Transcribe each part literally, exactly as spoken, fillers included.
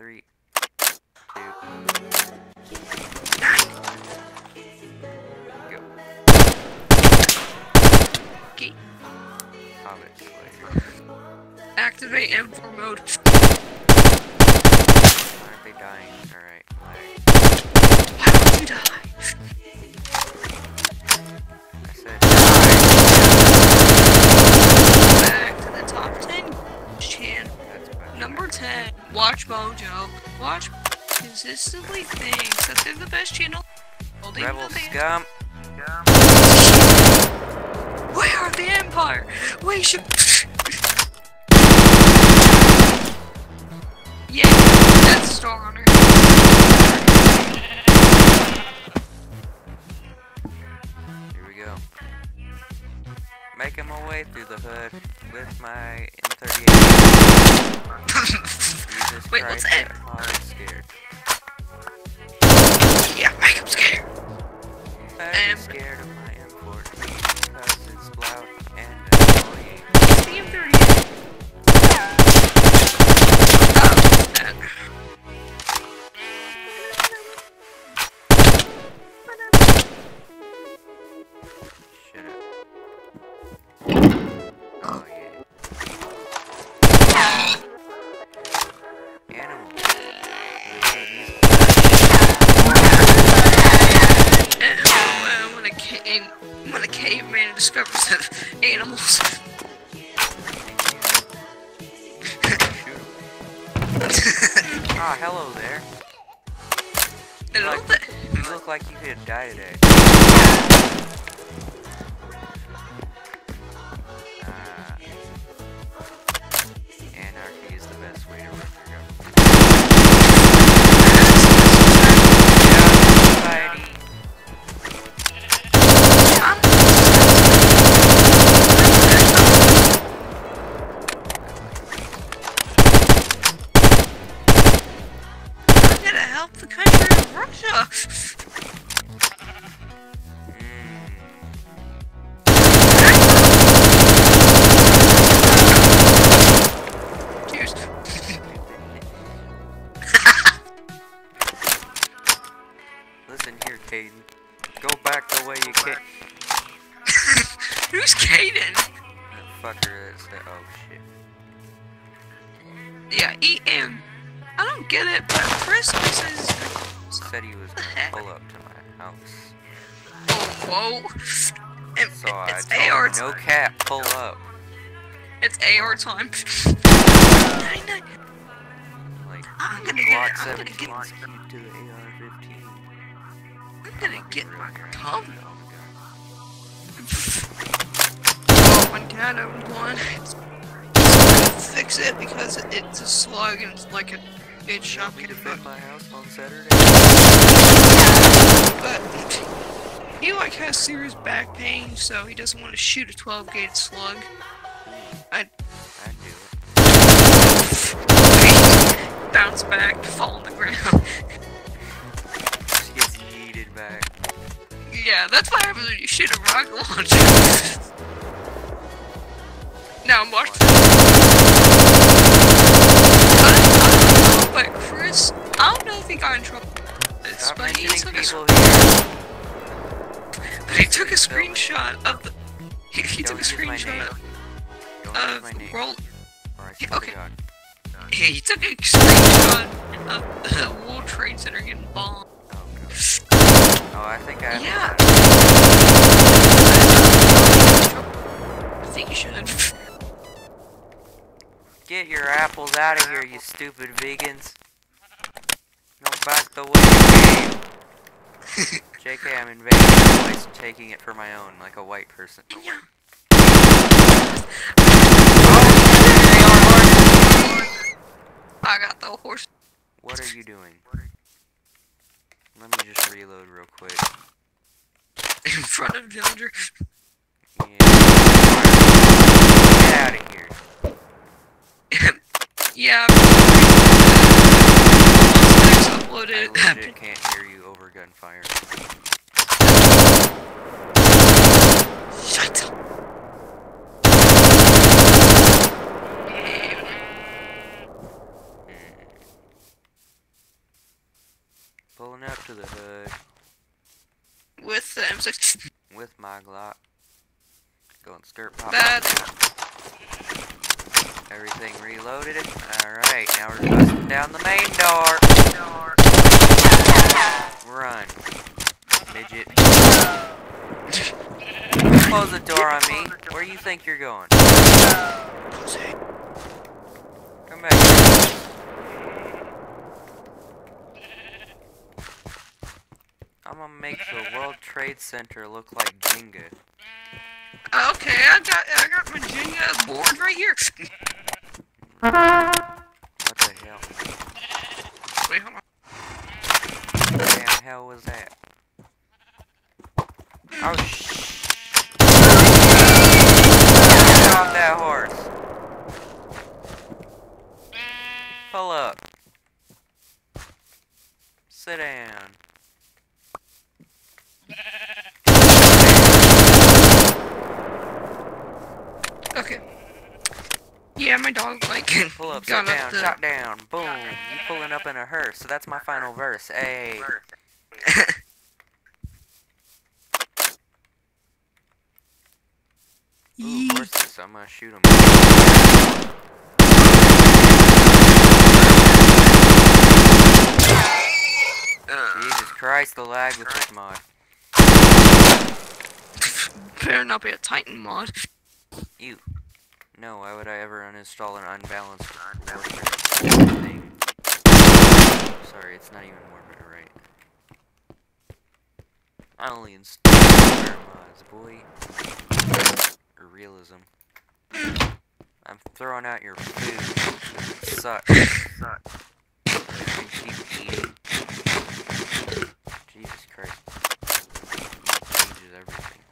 Three, two, go. Okay. Obviously. Activate M four mode. Aren't they dying? Alright. Why would you die? I said Back to the top ten channel. Number ten. Watch Mojo. Watch consistently thinks that they're the best channel. Well, they Rebel know they scum. We are the Empire. We should. Yeah, that's a Star Hunter. Here we go. Making my way through the hood with my M thirty-eight. Jesus Wait, Christ, what's that? I'm scared. Yeah, make him scared. I'm Um, scared of my M fourteen because it's loud and annoying. It's the M thirty-eight. Oh, that. Shut up. Oh yeah. Animal. Uh, when a cave, when a caveman discovers that animals. Ah, hello there. And all Like, that. you look like you could die today. Ah. Anarchy is the best way to run your government. Society. I'm gonna help the country of Russia. Cheers. Listen here, Caden. Go back the way you came. Who's Caden? That fucker is that. Oh shit. Yeah, E M. I don't get it, but Chris says. Said he was gonna pull up to my house. Oh, whoa. It, So I it's told A R him, no time. cap, pull up. It's A R time. nine, nine. Like, I'm gonna get. Glock I'm gonna seventeen get. skewed to the A R fifteen. I'm gonna get my tongue. Oh, Oh, one cat owned one. It's, it's fix it because it, it's a slug and it's like a good shot. God. To defend my house on Saturday. But he like has serious back pain, so he doesn't want to shoot a twelve gauge slug. I I do it. bounce back, fall on the ground. Just gets yeeted back. Yeah, that's what happens when you shoot a rocket launcher. Now I'm watching. I, I don't know, but Chris, I don't know if he got in trouble for this, Stop but he mentioning took a, people here. but he took a screenshot of the. He, he took Don't a use my name. screenshot Don't use of my name. World. Or I Yeah, swear okay. to God. He, he took a screenshot of the World Trade Center getting bombed. Oh, God. Oh, I think I have Yeah. I think you should. Get your apples out of here, you stupid vegans. Go back the way you came. J K, I'm invading your place and taking it for my own, like a white person. Yeah. I got the horse. What are you doing? Let me just reload real quick. In front of Villager. Yeah. Get out of here. Yeah. Once I uploaded. legit can't hear you over gunfire. Shut up. Pulling up to the hood. With the M six. With my Glock. Going skirt pop. Bad. Everything reloaded. Alright, now we're busting down the main door. Run. Midget. Close the door on me. Where do you think you're going? Come back. I'm gonna make the World Trade Center look like Jenga. Okay, I got I got my Jenga board right here. What the hell? Wait, hold on. What the damn hell was that? Oh sh! Get off that horse! Pull up. Sit down. Okay. Yeah, my dog like Pull up, sit got down, up the... shot down, boom. You pulling up in a hearse, so that's my final verse. Hey. Ooh, horses, I'm gonna shoot them. Jesus Christ, the lag with this mod. Better not be a Titan mod. Ew. No, why would I ever uninstall an unbalanced warfare thing? Sorry, it's not even warfare, right? I only install warfare mods, boy. Or realism. I'm throwing out your food. It sucks. It sucks. You can keep eating. Jesus Christ. It changes everything.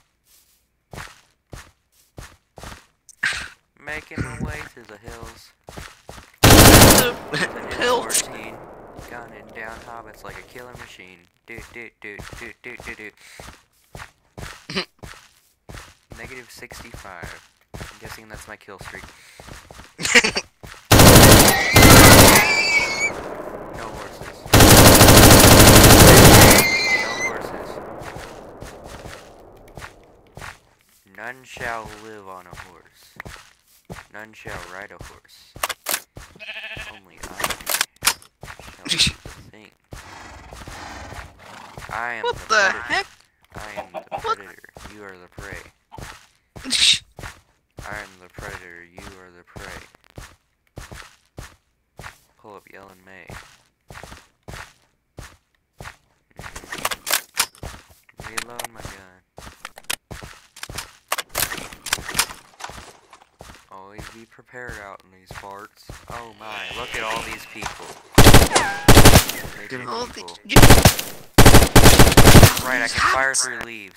Making my way to the hills. The pills. fourteen. Gunning down hobbits like a killer machine. Doot doot doot doot doot doot doot. Negative sixty-five. I'm guessing that's my kill streak. No horses. No horses. None shall live on a horse. None shall ride a horse. Only I shall do the thing. I am What the, the predator. heck? I am the predator. You are the prey. I am the predator. You are the prey. Pull up Yellen May. Mm-hmm. Reload my gun. Always be prepared out in these parts. Oh my, look at all these people. All people. the... Right, I can fire through leaves.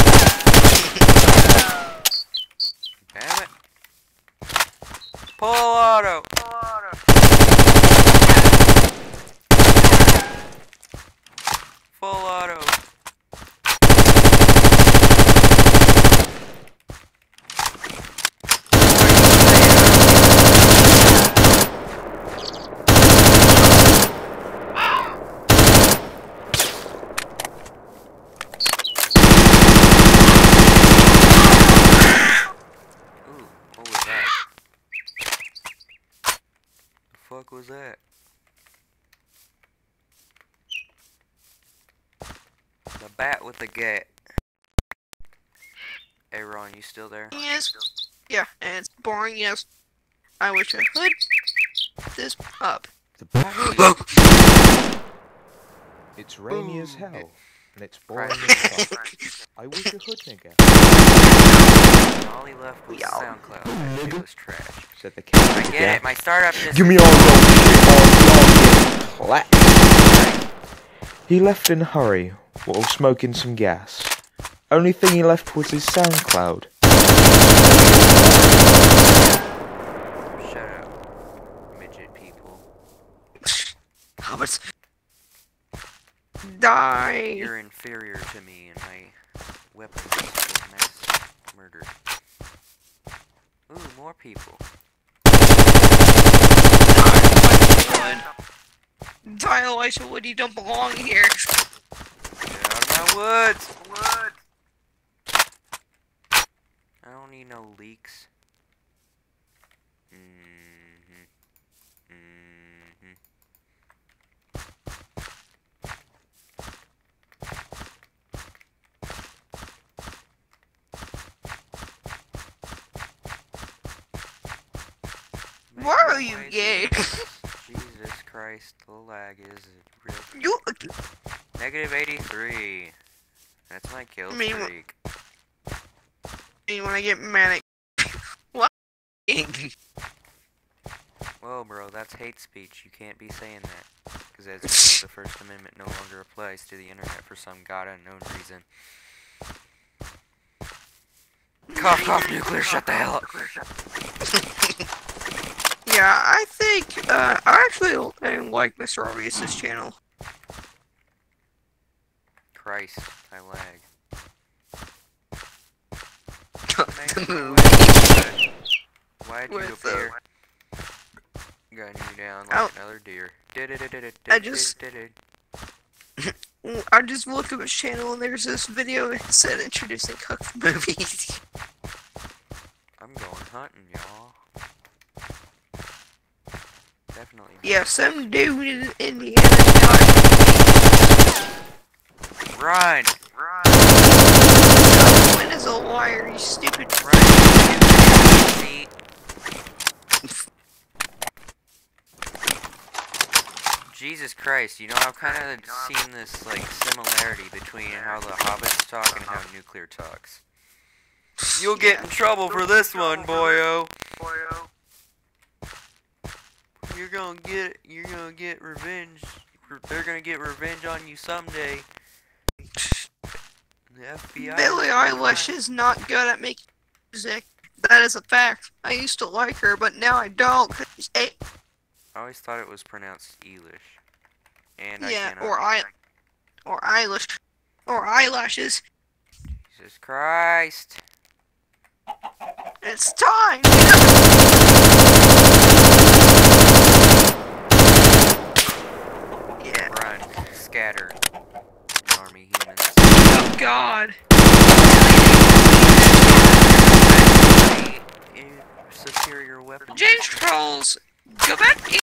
Damn it. Pull auto. Pull auto. Full auto. Fuck was that? The bat with the gat. Hey Ron, you still there? Yes. Yeah, and it's boring, yes. I wish I could. This up. The bat. It's rainy as hell, and it's boring as fuck. I wish a hood nigga. All he left was Yo. SoundCloud. That shit was trash. Said the cat. I get it, my startup just... Give me all your shit, all your clap. He left in a hurry, while smoking some gas. Only thing he left was his SoundCloud. Shut up, midget people. Hobbits. Die. You're inferior to me, and my weapons will mass murder. Ooh, more people. Die. Hi, Elisha Wood, you don't belong here. Get out of my woods! What? I don't need no leaks. Mm-hmm. Mm-hmm. Why are you gay? Jesus Christ, the lag is real. You. Negative eighty-three. That's my kill I mean, streak. when I get manic. What? Whoa, bro, that's hate speech. You can't be saying that. Because as you know, the First Amendment no longer applies to the internet for some god unknown reason. Cough, cough, nuclear, shut the hell up. Yeah, I think, uh, I actually don't like Mister Obvious's channel. Christ, I lag. Why'd you With, appear? Gun you down like I'll- another deer. I just- I just looked at his channel and there's this video that said introducing Cook movies. I'm going hunting, y'all. Definitely. Yeah, some dude in Indiana died. Run! Run! When is a liar, you stupid. Run! See? Jesus Christ, you know, I've kind of seen this, like, similarity between how the Hobbits talk and how Nuclear talks. You'll get in trouble for this one, boyo. You're gonna get, you're gonna get revenge. They're gonna get revenge on you someday. The F B I. Billie Eilish is not good at making music. That is a fact. I used to like her, but now I don't. 'Cause she's a I always thought it was pronounced Eilish. And I yeah, cannot. or I, or Eilish, or eyelashes. Jesus Christ. It's time. Yeah. Run. Scatter. Army humans. Oh God. Superior weapon. James Trolls, go back.